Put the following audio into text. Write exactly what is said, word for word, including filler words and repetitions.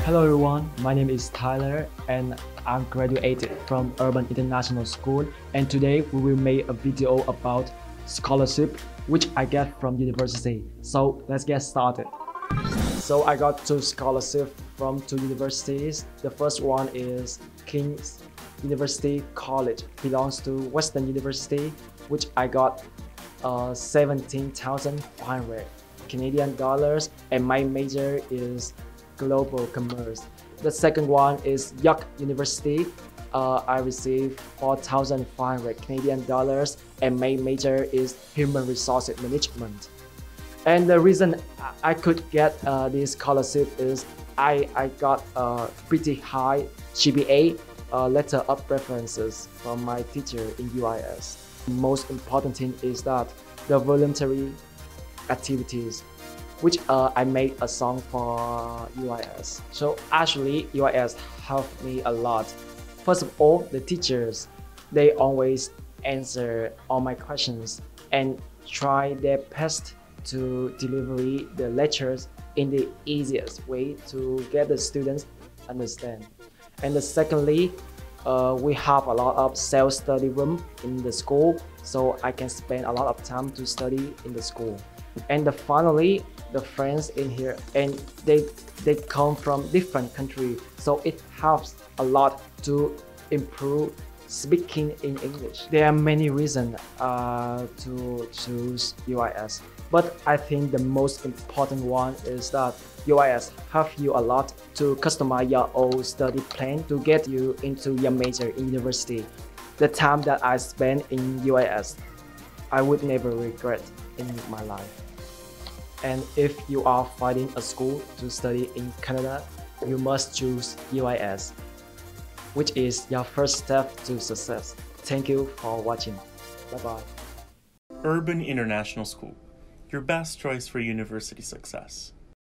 Hello everyone, my name is Tyler and I'm graduated from Urban International School, and today we will make a video about scholarship which I get from university. So let's get started. So I got two scholarships from two universities. The first one is King's University College, belongs to Western University, which I got uh, seventeen thousand five hundred Canadian dollars, and my major is global commerce. The second one is York University. Uh, I received four thousand five hundred Canadian dollars, and my major is human resources management. And the reason I could get uh, this scholarship is I, I got a pretty high G P A, uh, letter of preferences from my teacher in U I S. The most important thing is that the voluntary activities, which uh, I made a song for U I S. So actually U I S helped me a lot. First of all, the teachers, they always answer all my questions and try their best to deliver the lectures in the easiest way to get the students understand. And the secondly, uh, we have a lot of self-study room in the school, so I can spend a lot of time to study in the school. And the finally, the friends in here, and they they come from different countries, so it helps a lot to improve speaking in English. There are many reasons uh, to choose U I S, but I think the most important one is that U I S helps you a lot to customize your own study plan to get you into your major in university. The time that I spent in U I S, I would never regret in my life. And if you are finding a school to study in Canada, you must choose U I S, which is your first step to success. Thank you for watching. Bye-bye. Urban International School, your best choice for university success.